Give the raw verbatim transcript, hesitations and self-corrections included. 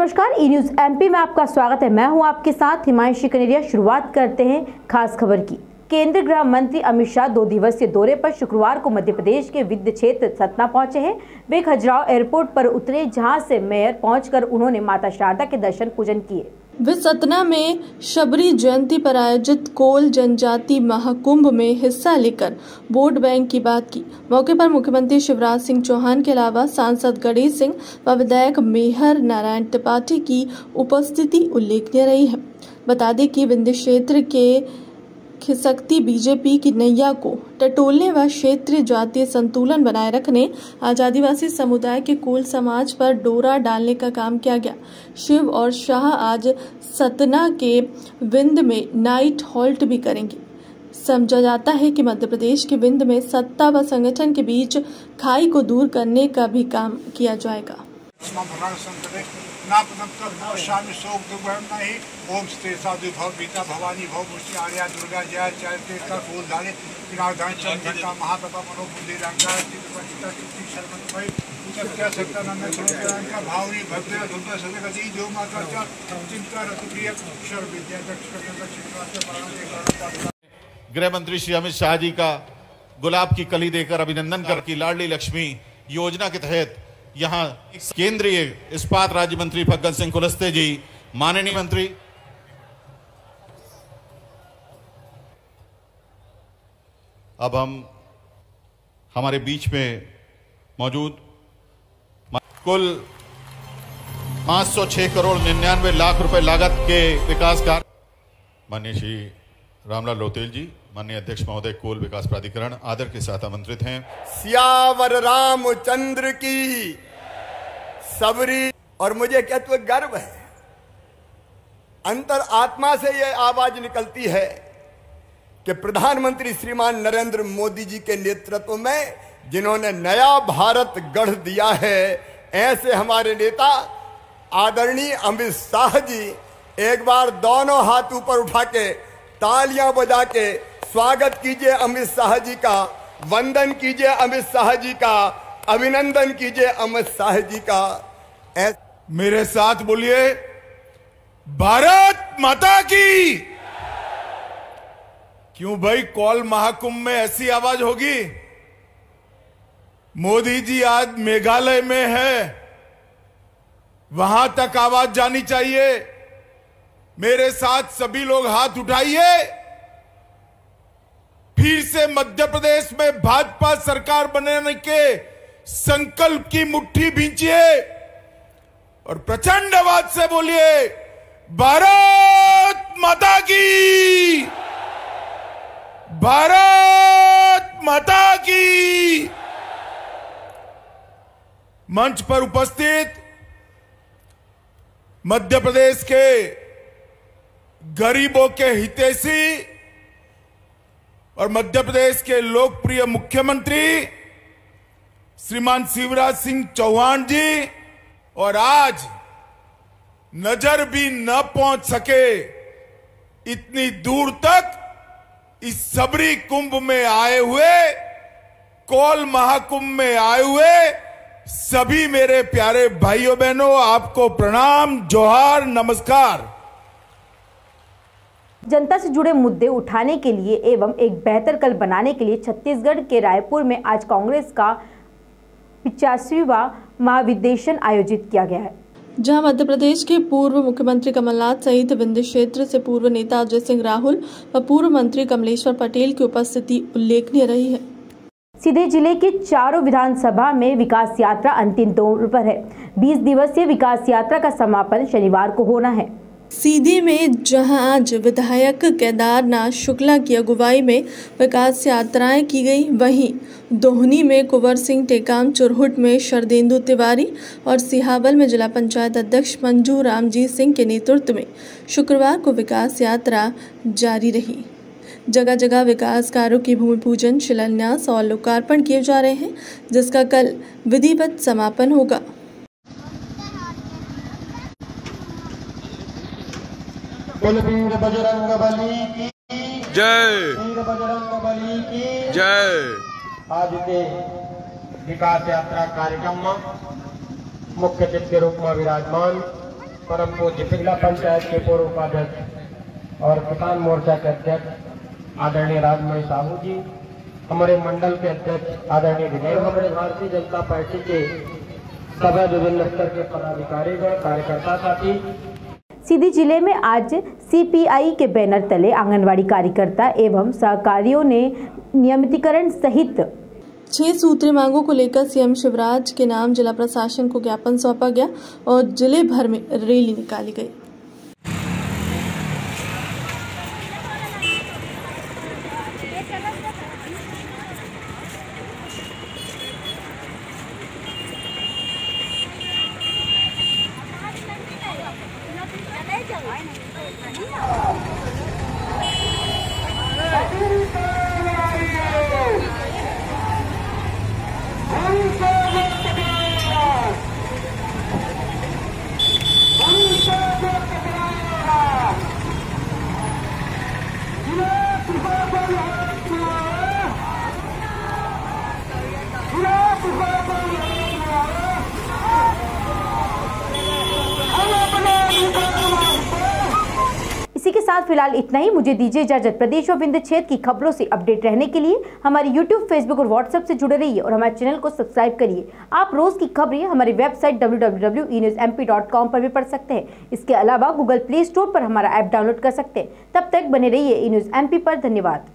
नमस्कार, ई news MP में आपका स्वागत है। मैं हूं आपके साथ हिमांशी कनेरिया। शुरुआत करते हैं खास खबर की। केंद्रीय गृह मंत्री अमित शाह दो दिवसीय दौरे पर शुक्रवार को मध्य प्रदेश के विंध्य क्षेत्र सतना पहुंचे हैं। वे खजुराहो एयरपोर्ट पर उतरे, जहां से मेयर पहुंचकर उन्होंने माता शारदा के दर्शन पूजन किए। वे सतना में शबरी जयंती पर आयोजित कोल जनजाति महाकुंभ में हिस्सा लेकर वोट बैंक की बात की। मौके पर मुख्यमंत्री शिवराज सिंह चौहान के अलावा सांसद गणेश सिंह व विधायक मेहर नारायण त्रिपाठी की उपस्थिति उल्लेखनीय रही है। बता दें कि विंध्य क्षेत्र के खिसकती बीजेपी की नैया को टटोलने व क्षेत्रीय जातीय संतुलन बनाए रखने आज आदिवासी समुदाय के कोल समाज पर डोरा डालने का काम किया गया। शिव और शाह आज सतना के विंध्य में नाइट हॉल्ट भी करेंगे। समझा जाता है कि मध्य प्रदेश के विंध्य में सत्ता व संगठन के बीच खाई को दूर करने का भी काम किया जाएगा। ओम स्ते साधु भव बीता भवानी भव मुष्टि आर्या दुर्गा जय चैत्य का फूल धारे किनारदान चंद्रिका महाप्रभा मनोबुद्धि रंगा चित्ता चित्ती शर्मन्वय सत्या सत्यानंद स्वरूप का भावनी भव्य दुर्गा सदगति जो माता चा चिंता रतुप्रिय अक्षर विद्या दक्ष। गृह मंत्री श्री अमित शाह जी का गुलाब की कली देकर अभिनंदन कर की लाडली लक्ष्मी योजना के तहत यहाँ केंद्रीय इस्पात राज्य मंत्री फग्गन सिंह कुलस्ते जी, माननीय मंत्री अब हम हमारे बीच में मौजूद कुल पांच सौ छह करोड़ निन्यानवे लाख रुपए लागत के विकास कार्य माननीय श्री रामलाल लोतेल जी, माननीय अध्यक्ष महोदय कोल विकास प्राधिकरण आदर के साथ आमंत्रित हैं। सियावर रामचंद्र की सबरी। और मुझे कहते हुए गर्व है, अंतर आत्मा से यह आवाज निकलती है कि प्रधानमंत्री श्रीमान नरेंद्र मोदी जी के नेतृत्व में जिन्होंने नया भारत गढ़ दिया है, ऐसे हमारे नेता आदरणीय अमित शाह जी एक बार दोनों हाथ ऊपर उठा के तालियां बजा के स्वागत कीजिए अमित शाह जी का, वंदन कीजिए अमित शाह जी का, अभिनंदन कीजिए अमित शाह जी का। मेरे साथ बोलिए, भारत माता की। क्यों भाई, कौल महाकुंभ में ऐसी आवाज होगी? मोदी जी आज मेघालय में है, वहां तक आवाज जानी चाहिए। मेरे साथ सभी लोग हाथ उठाइए, फिर से मध्य प्रदेश में भाजपा सरकार बनाने के संकल्प की मुट्ठी भींचिए और प्रचंड आवाज से बोलिए, भारत माता की, भारत माता की। मंच पर उपस्थित मध्य प्रदेश के गरीबों के हितैषी और मध्य प्रदेश के लोकप्रिय मुख्यमंत्री श्रीमान शिवराज सिंह चौहान जी, और आज नजर भी न पहुंच सके इतनी दूर तक इस सबरी कुंभ में आए हुए, कोल महाकुंभ में आए हुए सभी मेरे प्यारे भाइयों बहनों, आपको प्रणाम, जोहार, नमस्कार। जनता से जुड़े मुद्दे उठाने के लिए एवं एक बेहतर कल बनाने के लिए छत्तीसगढ़ के रायपुर में आज कांग्रेस का पिचासीवां महाधिवेशन आयोजित किया गया है, जहां मध्य प्रदेश के पूर्व मुख्यमंत्री कमलनाथ सहित विंध्य क्षेत्र से पूर्व नेता अजय सिंह राहुल व पूर्व मंत्री कमलेश्वर पटेल की उपस्थिति उल्लेखनीय रही है। सीधे जिले के चारों विधानसभा में विकास यात्रा अंतिम दौर पर है। बीस दिवसीय विकास यात्रा का समापन शनिवार को होना है। सीधी में जहां आज विधायक केदारनाथ शुक्ला की अगुवाई में विकास यात्राएं की गई, वहीं दोहनी में कुंवर सिंह टेकाम, चुरहुट में शरदेंदु तिवारी और सिहावल में जिला पंचायत अध्यक्ष मंजू रामजीत सिंह के नेतृत्व में शुक्रवार को विकास यात्रा जारी रही। जगह जगह विकास कार्यों की भूमि पूजन, शिलान्यास और लोकार्पण किए जा रहे हैं, जिसका कल विधिवत समापन होगा। वीर बजरंग बली की जय, वीर बजरंग बली की जय। आज के विकास यात्रा कार्यक्रम में मुख्य अतिथि के रूप में विराजमान परम पूज्य जिला पंचायत के पूर्व उपाध्यक्ष और किसान मोर्चा के अध्यक्ष आदरणीय राजमणि साहू जी, हमारे मंडल के अध्यक्ष आदरणीय विनय, हमारे भारतीय जनता पार्टी के सभी विभिन्न स्तर के पदाधिकारीगण, कार्यकर्ता साथी। सीधी जिले में आज सीपीआई के बैनर तले आंगनवाड़ी कार्यकर्ता एवं सहकारियों ने नियमितीकरण सहित छह सूत्रीय मांगों को लेकर सीएम शिवराज के नाम जिला प्रशासन को ज्ञापन सौंपा गया और जिले भर में रैली निकाली गई। इसी के साथ फिलहाल इतना ही। मुझे दीजिए इजाजत। प्रदेश और विंध्य क्षेत्र की खबरों से अपडेट रहने के लिए हमारे यूट्यूब, फेसबुक और व्हाट्सएप से जुड़े रहिए और हमारे चैनल को सब्सक्राइब करिए। आप रोज की खबरें हमारी website W W W dot E news M P dot com पर भी पढ़ सकते हैं। इसके अलावा गूगल प्ले स्टोर पर हमारा ऐप डाउनलोड कर सकते हैं। तब तक बने रहिए ई न्यूज़ एम पी पर। धन्यवाद।